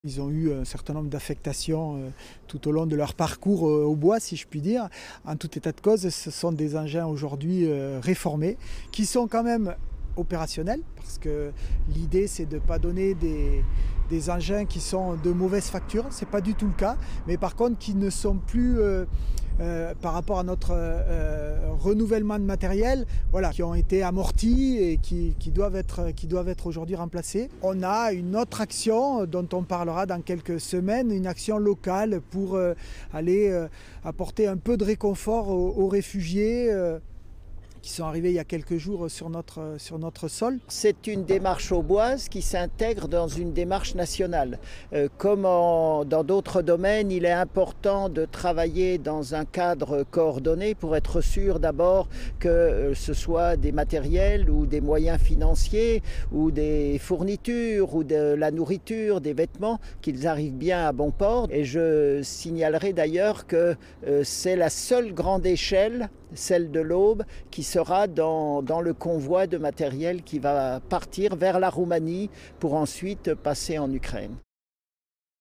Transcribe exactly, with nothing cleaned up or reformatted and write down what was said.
Ils ont eu un certain nombre d'affectations euh, tout au long de leur parcours euh, au bois, si je puis dire. En tout état de cause, ce sont des engins aujourd'hui euh, réformés qui sont quand même opérationnels, parce que l'idée c'est de ne pas donner des, des engins qui sont de mauvaise facture, c'est pas du tout le cas, mais par contre qui ne sont plus euh, euh, par rapport à notre euh, renouvellement de matériel, voilà, qui ont été amortis et qui, qui doivent être, qui doivent être aujourd'hui remplacés. On a une autre action dont on parlera dans quelques semaines, une action locale pour euh, aller euh, apporter un peu de réconfort aux, aux réfugiés euh, qui sont arrivés il y a quelques jours sur notre, sur notre sol. C'est une démarche auboise qui s'intègre dans une démarche nationale. Euh, comme en, dans d'autres domaines, il est important de travailler dans un cadre coordonné pour être sûr d'abord que euh, ce soit des matériels ou des moyens financiers ou des fournitures ou de la nourriture, des vêtements, qu'ils arrivent bien à bon port. Et je signalerai d'ailleurs que euh, c'est la seule grande échelle, celle de l'Aube, qui sera dans, dans le convoi de matériel qui va partir vers la Roumanie pour ensuite passer en Ukraine.